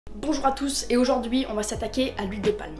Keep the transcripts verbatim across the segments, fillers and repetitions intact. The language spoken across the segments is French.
Bonjour à tous et aujourd'hui on va s'attaquer à l'huile de palme.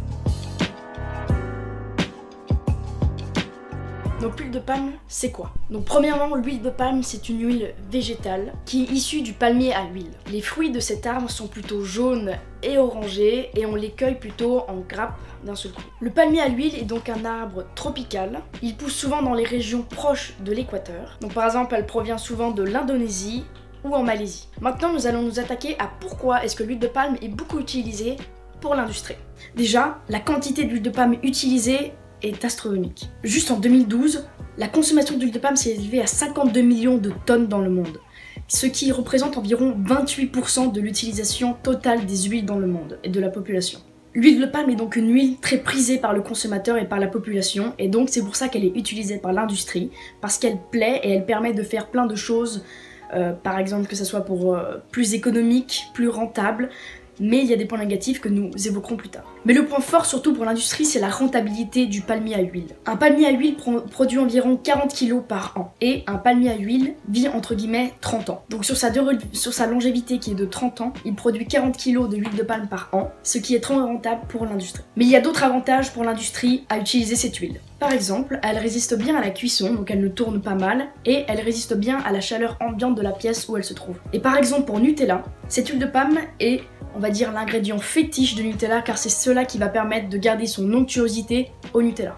Donc l'huile de palme, c'est quoi? Donc premièrement, l'huile de palme c'est une huile végétale qui est issue du palmier à huile. Les fruits de cet arbre sont plutôt jaunes et orangés et on les cueille plutôt en grappes d'un seul coup. Le palmier à l'huile est donc un arbre tropical. Il pousse souvent dans les régions proches de l'équateur. Donc par exemple, elle provient souvent de l'Indonésie ou en Malaisie. Maintenant, nous allons nous attaquer à pourquoi est-ce que l'huile de palme est beaucoup utilisée pour l'industrie. Déjà, la quantité d'huile de palme utilisée est astronomique. Juste en deux mille douze, la consommation d'huile de palme s'est élevée à cinquante-deux millions de tonnes dans le monde, ce qui représente environ vingt-huit pour cent de l'utilisation totale des huiles dans le monde et de la population. L'huile de palme est donc une huile très prisée par le consommateur et par la population, et donc c'est pour ça qu'elle est utilisée par l'industrie, parce qu'elle plaît et elle permet de faire plein de choses, euh, par exemple que ce soit pour euh, plus économique, plus rentable, mais il y a des points négatifs que nous évoquerons plus tard. Mais le point fort surtout pour l'industrie, c'est la rentabilité du palmier à huile. Un palmier à huile pro produit environ quarante kilos par an, et un palmier à huile vit entre guillemets trente ans. Donc sur sa, sur sa longévité qui est de trente ans, il produit quarante kilos de huile de palme par an, ce qui est très rentable pour l'industrie. Mais il y a d'autres avantages pour l'industrie à utiliser cette huile. Par exemple, elle résiste bien à la cuisson, donc elle ne tourne pas mal, et elle résiste bien à la chaleur ambiante de la pièce où elle se trouve. Et par exemple pour Nutella, cette huile de palme est, on va dire, l'ingrédient fétiche de Nutella, car c'est cela qui va permettre de garder son onctuosité au Nutella.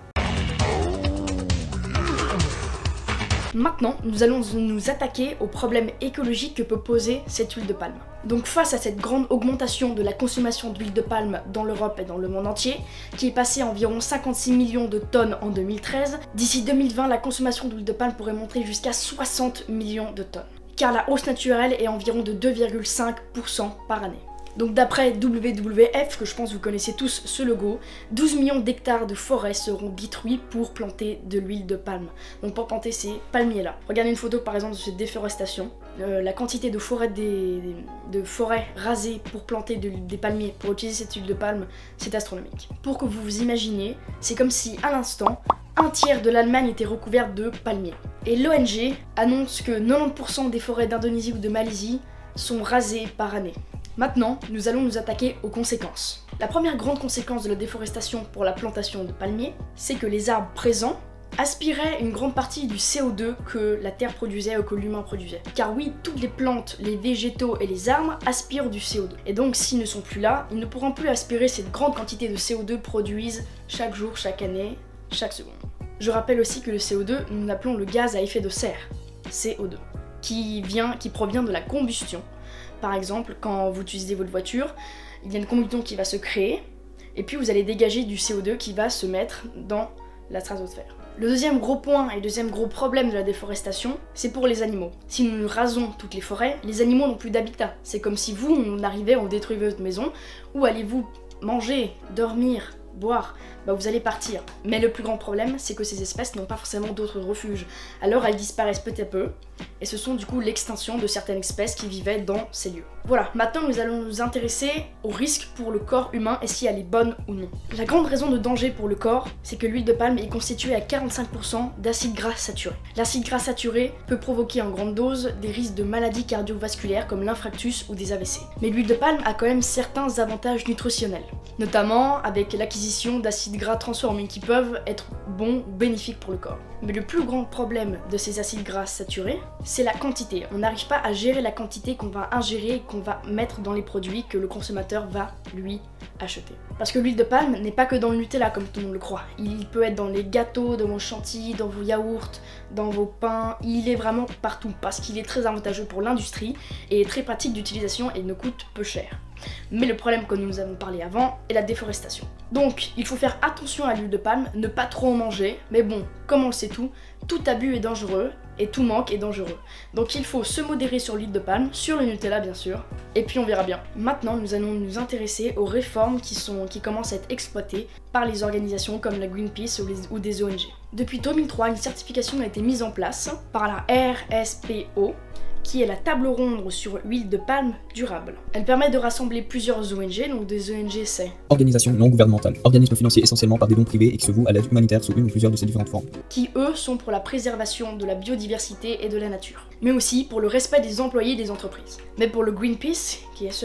Maintenant, nous allons nous attaquer aux problèmes écologiques que peut poser cette huile de palme. Donc face à cette grande augmentation de la consommation d'huile de palme dans l'Europe et dans le monde entier, qui est passée à environ cinquante-six millions de tonnes en deux mille treize, d'ici deux mille vingt, la consommation d'huile de palme pourrait monter jusqu'à soixante millions de tonnes. Car la hausse naturelle est environ de deux virgule cinq pour cent par année. Donc d'après W W F, que je pense que vous connaissez tous ce logo, douze millions d'hectares de forêts seront détruits pour planter de l'huile de palme. Donc pour planter ces palmiers-là. Regardez une photo par exemple de cette déforestation. Euh, la quantité de forêts, des, de forêts rasées pour planter de, des palmiers, pour utiliser cette huile de palme, c'est astronomique. Pour que vous vous imaginiez, c'est comme si à l'instant, un tiers de l'Allemagne était recouverte de palmiers. Et l'O N G annonce que quatre-vingt-dix pour cent des forêts d'Indonésie ou de Malaisie sont rasées par année. Maintenant, nous allons nous attaquer aux conséquences. La première grande conséquence de la déforestation pour la plantation de palmiers, c'est que les arbres présents aspiraient une grande partie du C O deux que la terre produisait ou que l'humain produisait. Car oui, toutes les plantes, les végétaux et les arbres aspirent du C O deux. Et donc s'ils ne sont plus là, ils ne pourront plus aspirer cette grande quantité de C O deux produisent chaque jour, chaque année, chaque seconde. Je rappelle aussi que le C O deux, nous l'appelons le gaz à effet de serre, C O deux, qui vient, qui provient de la combustion. Par exemple, quand vous utilisez votre voiture, il y a une combustion qui va se créer, et puis vous allez dégager du C O deux qui va se mettre dans la stratosphère. Le deuxième gros point et le deuxième gros problème de la déforestation, c'est pour les animaux. Si nous rasons toutes les forêts, les animaux n'ont plus d'habitat. C'est comme si vous, on arrivait, on détruisait votre maison, où allez-vous manger, dormir, boire, bah vous allez partir. Mais le plus grand problème, c'est que ces espèces n'ont pas forcément d'autres refuges. Alors elles disparaissent peu à peu, et ce sont du coup l'extinction de certaines espèces qui vivaient dans ces lieux. Voilà, maintenant nous allons nous intéresser aux risques pour le corps humain et si elle est bonne ou non. La grande raison de danger pour le corps, c'est que l'huile de palme est constituée à quarante-cinq pour cent d'acide gras saturé. L'acide gras saturé peut provoquer en grande dose des risques de maladies cardiovasculaires comme l'infarctus ou des A V C. Mais l'huile de palme a quand même certains avantages nutritionnels, notamment avec l'acquisition d'acides gras transformés qui peuvent être bons ou bénéfiques pour le corps. Mais le plus grand problème de ces acides gras saturés, c'est la quantité. On n'arrive pas à gérer la quantité qu'on va ingérer et qu'on va mettre dans les produits que le consommateur va lui acheter. Parce que l'huile de palme n'est pas que dans le Nutella comme tout le monde le croit. Il peut être dans les gâteaux, dans vos chantilly, dans vos yaourts, dans vos pains. Il est vraiment partout parce qu'il est très avantageux pour l'industrie et est très pratique d'utilisation et ne coûte peu cher. Mais le problème, comme nous avons parlé avant, est la déforestation. Donc, il faut faire attention à l'huile de palme, ne pas trop en manger, mais bon, comme on le sait tout, tout abus est dangereux, et tout manque est dangereux. Donc il faut se modérer sur l'huile de palme, sur le Nutella bien sûr, et puis on verra bien. Maintenant, nous allons nous intéresser aux réformes qui, sont, qui commencent à être exploitées par les organisations comme la Greenpeace ou, les, ou des O N G. Depuis deux mille trois, une certification a été mise en place par la R S P O, qui est la table ronde sur l'huile de palme durable. Elle permet de rassembler plusieurs O N G, donc des O N G c'est organisation non gouvernementale, organismes financés essentiellement par des dons privés et qui se vouent à l'aide humanitaire sous une ou plusieurs de ces différentes formes. Qui eux sont pour la préservation de la biodiversité et de la nature, mais aussi pour le respect des employés des entreprises. Mais pour le Greenpeace, qui est cela,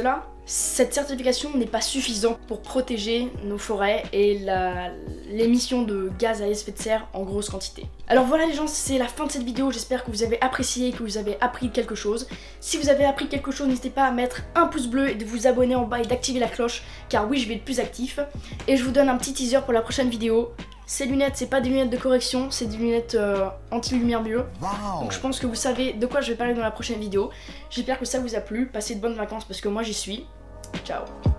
cette certification n'est pas suffisante pour protéger nos forêts et l'émission de gaz à effet de serre en grosse quantité. Alors voilà les gens, c'est la fin de cette vidéo, j'espère que vous avez apprécié, que vous avez appris quelque chose. Si vous avez appris quelque chose, n'hésitez pas à mettre un pouce bleu et de vous abonner en bas et d'activer la cloche, car oui, je vais être plus actif. Et je vous donne un petit teaser pour la prochaine vidéo. Ces lunettes, c'est pas des lunettes de correction, c'est des lunettes euh, anti-lumière bleue. Wow. Donc je pense que vous savez de quoi je vais parler dans la prochaine vidéo. J'espère que ça vous a plu, passez de bonnes vacances parce que moi j'y suis. Ciao.